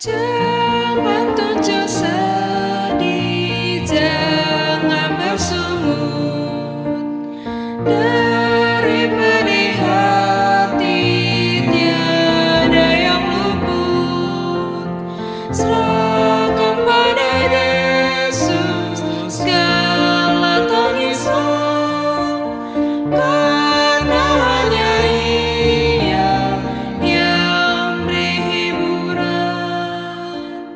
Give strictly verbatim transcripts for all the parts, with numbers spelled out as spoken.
Jangan tunjuk sedih, jangan bersungut. Dari pedih hati tiada yang luput. Serahkan pada Yesus segala tangismu, karena hanya Ia yang beri hiburan.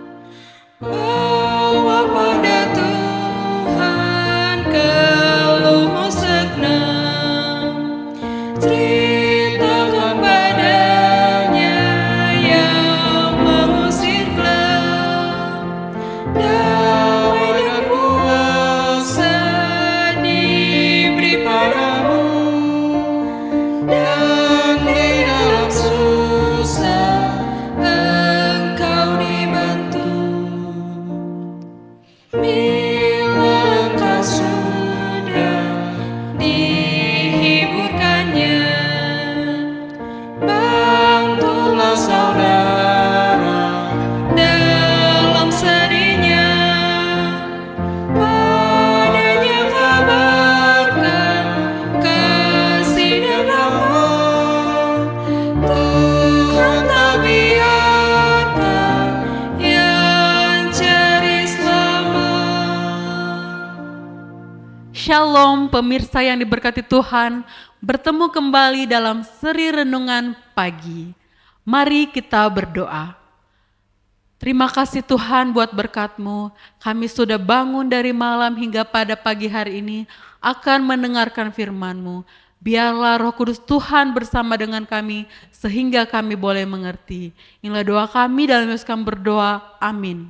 Bawa pada Tuhan keluhmu segenap, ceritakan padanya yang mengusir gelap. Damai dan kuasa diberi padamu, dan di dalam susah engkau dibantu. Bila engkau sudah dihiburkannya, bantulah saudara dalam sedihnya. Padanya kabarkan kasih dan rahmat. Tuhan tak biarkan yang cari selamat. Shalom pemirsa yang diberkati Tuhan, bertemu kembali dalam seri renungan pagi. Mari kita berdoa. Terima kasih Tuhan buat berkat-Mu, kami sudah bangun dari malam hingga pada pagi hari ini akan mendengarkan firman-Mu. Biarlah Roh Kudus Tuhan bersama dengan kami sehingga kami boleh mengerti. Inilah doa kami, dalam Yesus kami berdoa, amin.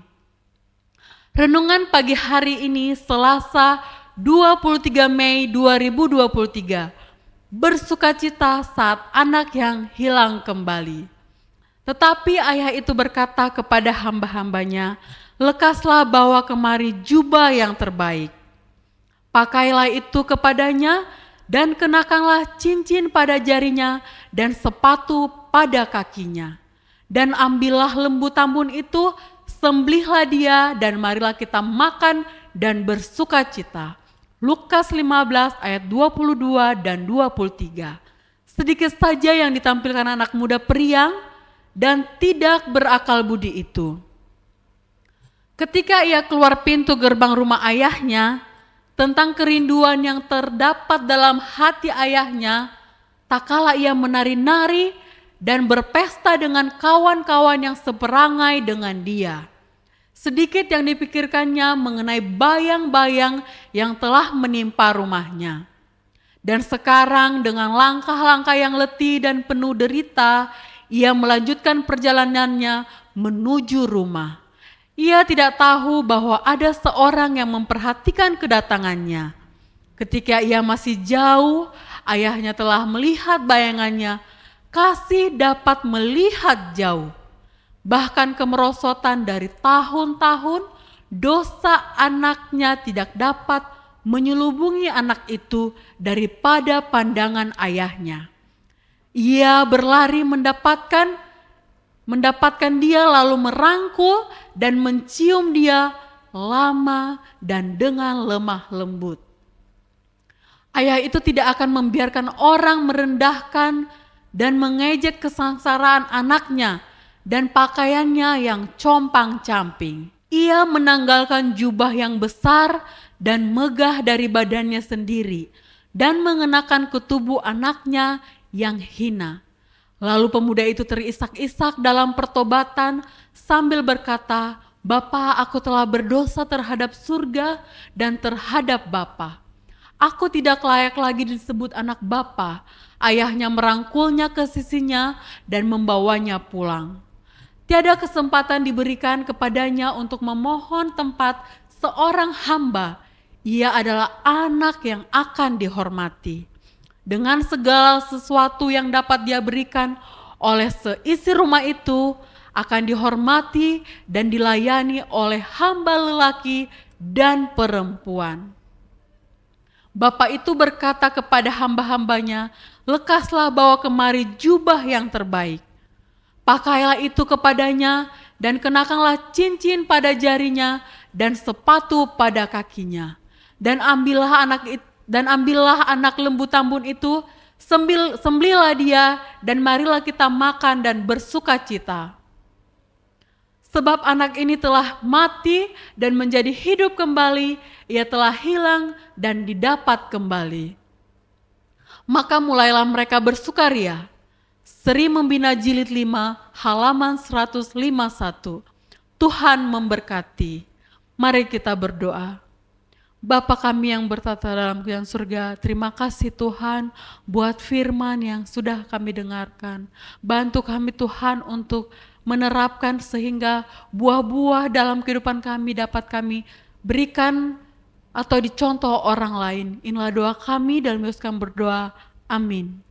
Renungan pagi hari ini Selasa dua puluh tiga Mei dua ribu dua puluh tiga. Bersukacita saat anak yang hilang kembali. Tetapi ayah itu berkata kepada hamba-hambanya, lekaslah bawa kemari jubah yang terbaik. Pakailah itu kepadanya dan kenakanlah cincin pada jarinya dan sepatu pada kakinya. Dan ambillah lembu tambun itu, sembelihlah dia dan marilah kita makan dan bersukacita. Lukas lima belas ayat dua puluh dua dan dua puluh tiga. Sedikit saja yang ditampilkan anak muda periang dan tidak berakal budi itu. Ketika ia keluar pintu gerbang rumah ayahnya, tentang kerinduan yang terdapat dalam hati ayahnya, tak kala ia menari-nari dan berpesta dengan kawan-kawan yang seperangai dengan dia. Sedikit yang dipikirkannya mengenai bayang-bayang yang telah menimpa rumahnya. Dan sekarang dengan langkah-langkah yang letih dan penuh derita, ia melanjutkan perjalanannya menuju rumah. Ia tidak tahu bahwa ada seorang yang memperhatikan kedatangannya. Ketika ia masih jauh, ayahnya telah melihat bayangannya. Kasih dapat melihat jauh. Bahkan kemerosotan dari tahun-tahun, dosa anaknya tidak dapat menyelubungi anak itu daripada pandangan ayahnya. Ia berlari mendapatkan mendapatkan dia lalu merangkul dan mencium dia lama dan dengan lemah lembut. Ayah itu tidak akan membiarkan orang merendahkan dan mengejek kesengsaraan anaknya dan pakaiannya yang compang-camping. Ia menanggalkan jubah yang besar dan megah dari badannya sendiri dan mengenakan ke tubuh anaknya yang hina. Lalu pemuda itu terisak-isak dalam pertobatan sambil berkata, Bapa, aku telah berdosa terhadap surga dan terhadap Bapa. Aku tidak layak lagi disebut anak Bapa. Ayahnya merangkulnya ke sisinya dan membawanya pulang. Tiada kesempatan diberikan kepadanya untuk memohon tempat seorang hamba. Ia adalah anak yang akan dihormati. Dengan segala sesuatu yang dapat dia berikan oleh seisi rumah itu akan dihormati dan dilayani oleh hamba lelaki dan perempuan. Bapak itu berkata kepada hamba-hambanya, lekaslah bawa kemari jubah yang terbaik. Pakailah itu kepadanya dan kenakanlah cincin pada jarinya dan sepatu pada kakinya. Dan ambillah anak it- dan ambillah anak lembu tambun itu, sembil, sembelilah dia, dan marilah kita makan dan bersukacita. Sebab anak ini telah mati dan menjadi hidup kembali, ia telah hilang dan didapat kembali. Maka mulailah mereka bersukaria. Seri Membina Jilid lima, halaman seratus lima puluh satu. Tuhan memberkati. Mari kita berdoa. Bapa kami yang bertata dalam kerajaan surga, terima kasih Tuhan buat firman yang sudah kami dengarkan. Bantu kami Tuhan untuk menerapkan sehingga buah-buah dalam kehidupan kami dapat kami berikan atau dicontoh orang lain. Inilah doa kami dalam Yesus kami berdoa. Amin.